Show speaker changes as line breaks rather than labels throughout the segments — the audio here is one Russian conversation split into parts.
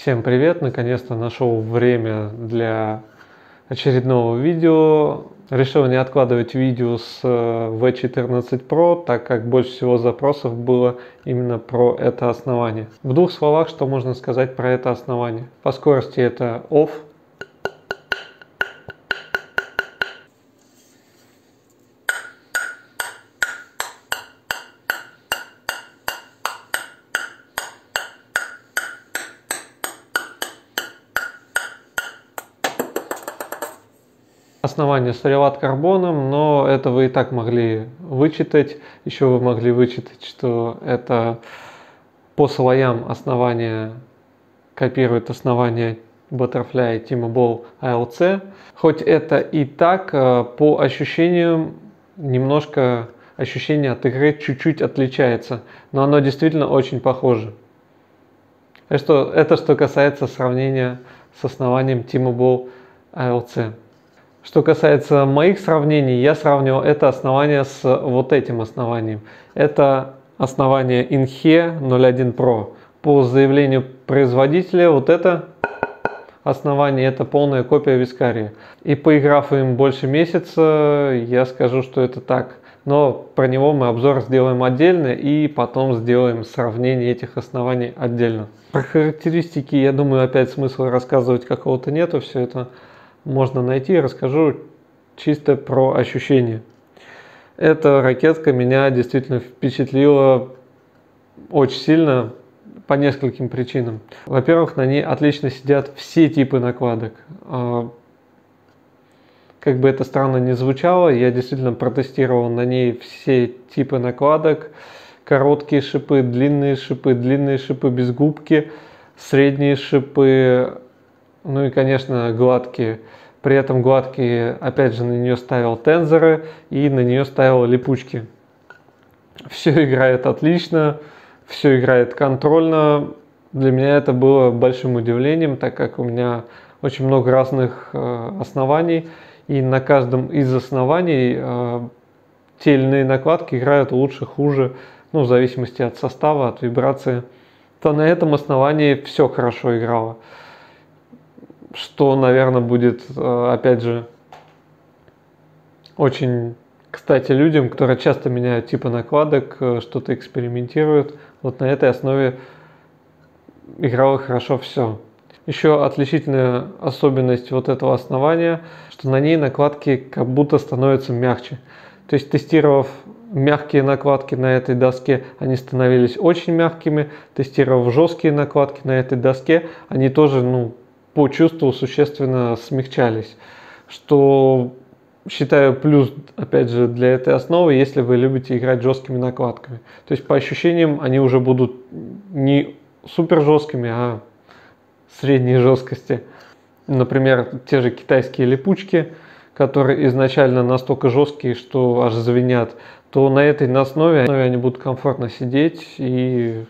Всем привет! Наконец-то нашел время для очередного видео. Решил не откладывать видео с V14 Pro, так как больше всего запросов было именно про это основание. В двух словах, что можно сказать про это основание. По скорости это OFF. Основание с релат-карбоном, но это вы и так могли вычитать. Еще вы могли вычитать, что это по слоям основание копирует основание Butterfly Teamable ALC. Хоть это и так, по ощущениям немножко ощущение от игры чуть-чуть отличается, но оно действительно очень похоже. Это что касается сравнения с основанием Teamable ALC. Что касается моих сравнений, я сравнивал это основание с вот этим основанием. Это основание Inhe 01 Pro. По заявлению производителя, вот это основание это полная копия Вискария. И поиграв им больше месяца, я скажу, что это так. Но про него мы обзор сделаем отдельно и потом сделаем сравнение этих оснований отдельно. Про характеристики, я думаю, опять смысла рассказывать какого-то нету, все это можно найти. Расскажу чисто про ощущения. Эта ракетка меня действительно впечатлила очень сильно по нескольким причинам. Во-первых, на ней отлично сидят все типы накладок. Как бы это странно ни звучало, я действительно протестировал на ней все типы накладок. Короткие шипы, длинные шипы без губки, средние шипы, ну и, конечно, гладкие. При этом гладкие, опять же, на нее ставил тензоры и на нее ставил липучки. Все играет отлично, все играет контрольно. Для меня это было большим удивлением, так как у меня очень много разных оснований. И на каждом из оснований те или иные накладки играют лучше, хуже, ну, в зависимости от состава, от вибрации. То на этом основании все хорошо играло. Что, наверное, будет, опять же, очень кстати людям, которые часто меняют типы накладок, что-то экспериментируют. Вот на этой основе играло хорошо все. Еще отличительная особенность вот этого основания, что на ней накладки как будто становятся мягче. То есть, тестировав мягкие накладки на этой доске, они становились очень мягкими. Тестировав жесткие накладки на этой доске, они тоже, ну, по чувству существенно смягчались, что считаю плюс, опять же, для этой основы, если вы любите играть жесткими накладками. То есть по ощущениям они уже будут не супер жесткими, а средней жесткости. Например, те же китайские липучки, которые изначально настолько жесткие, что аж звенят, то на этой основе они будут комфортно сидеть и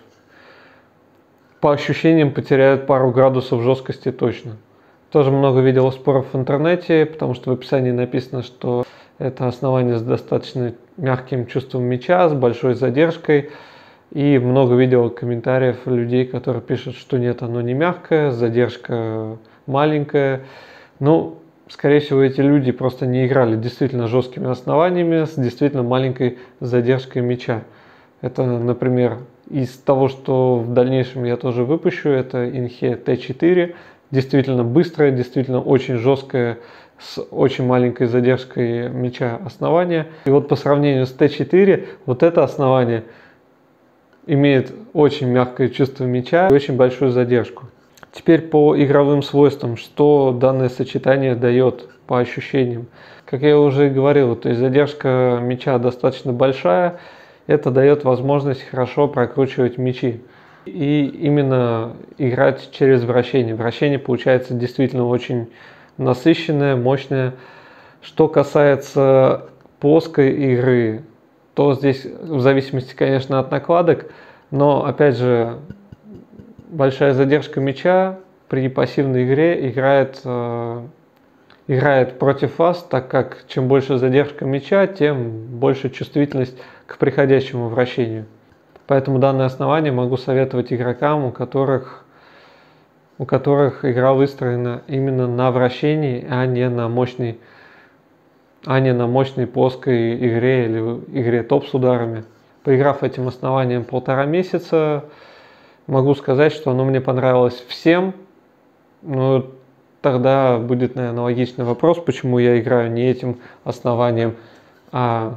по ощущениям потеряют пару градусов жесткости точно. Тоже много видел споров в интернете, потому что в описании написано, что это основание с достаточно мягким чувством мяча, с большой задержкой. И много видел комментариев людей, которые пишут, что нет, оно не мягкое, задержка маленькая. Ну, скорее всего, эти люди просто не играли действительно жесткими основаниями с действительно маленькой задержкой мяча. Это, например, из того, что в дальнейшем я тоже выпущу, это Inhe T4. Действительно быстрое, действительно очень жесткое, с очень маленькой задержкой мяча основание. И вот по сравнению с T4, вот это основание имеет очень мягкое чувство мяча и очень большую задержку. Теперь по игровым свойствам, что данное сочетание дает по ощущениям. Как я уже говорил, то есть задержка мяча достаточно большая. Это дает возможность хорошо прокручивать мячи и именно играть через вращение. Вращение получается действительно очень насыщенное, мощное. Что касается плоской игры, то здесь в зависимости, конечно, от накладок, но опять же большая задержка мяча при пассивной игре играет против вас, так как чем больше задержка мяча, тем больше чувствительность к приходящему вращению. Поэтому данное основание могу советовать игрокам, у которых у которых игра выстроена именно на вращении, а не на мощной плоской игре или игре топ с ударами. Поиграв этим основанием 1,5 месяца, могу сказать, что оно мне понравилось всем. Но тогда будет, наверное, логичный вопрос, почему я играю не этим основанием, а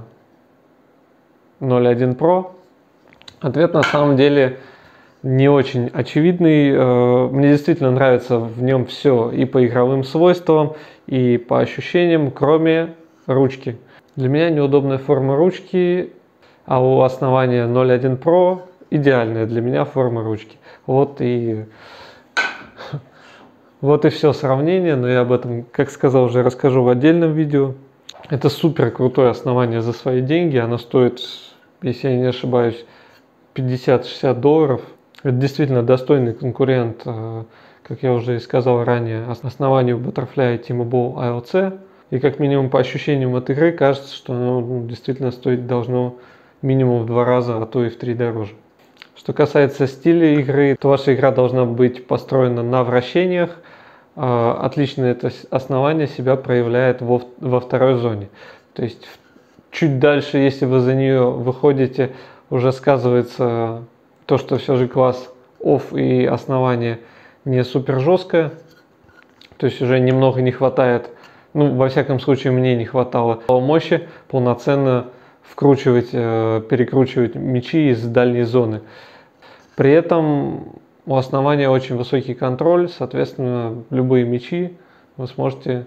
0.1 Pro. Ответ на самом деле не очень очевидный. Мне действительно нравится в нем все и по игровым свойствам, и по ощущениям, кроме ручки. Для меня неудобная форма ручки, а у основания 0.1 Pro идеальная для меня форма ручки. Вот и все сравнение, но я об этом, как сказал, уже расскажу в отдельном видео. Это супер крутое основание за свои деньги. Оно стоит, если я не ошибаюсь, $50-60. Это действительно достойный конкурент, как я уже и сказал ранее, основанию Butterfly Teamable ALC. И как минимум по ощущениям от игры кажется, что оно действительно стоить должно минимум в 2 раза, а то и в 3 дороже. Что касается стиля игры, то ваша игра должна быть построена на вращениях. Отлично это основание себя проявляет во второй зоне. То есть чуть дальше, если вы за нее выходите, уже сказывается то, что все же класс off и основание не супер жесткое. То есть уже немного не хватает, ну во всяком случае мне не хватало мощи полноценно перекручивать мячи из дальней зоны. При этом у основания очень высокий контроль, соответственно, любые мячи вы сможете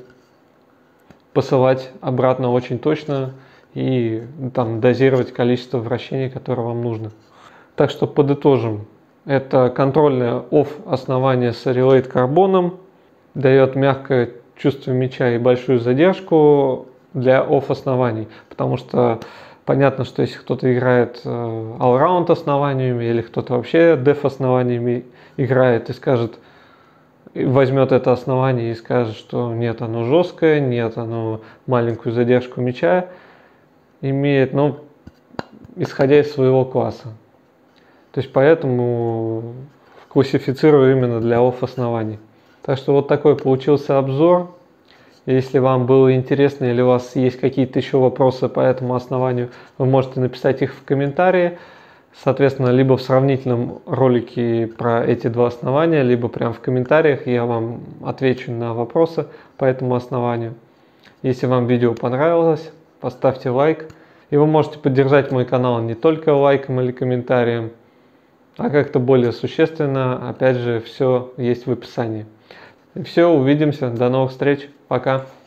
посылать обратно очень точно и там дозировать количество вращений, которое вам нужно. Так что подытожим. Это контрольное off основание с Relate карбоном, дает мягкое чувство мяча и большую задержку для off оснований, потому что понятно, что если кто-то играет all-round основаниями или кто-то вообще def основаниями играет и возьмет это основание и скажет, что нет, оно жесткое, нет, оно маленькую задержку мяча имеет, но исходя из своего класса. То есть поэтому классифицирую именно для off оснований. Так что вот такой получился обзор. Если вам было интересно или у вас есть какие-то еще вопросы по этому основанию, вы можете написать их в комментарии. Соответственно, либо в сравнительном ролике про эти 2 основания, либо прямо в комментариях я вам отвечу на вопросы по этому основанию. Если вам видео понравилось, поставьте лайк. И вы можете поддержать мой канал не только лайком или комментарием, а как-то более существенно. Опять же, все есть в описании. И все, увидимся. До новых встреч. Пока.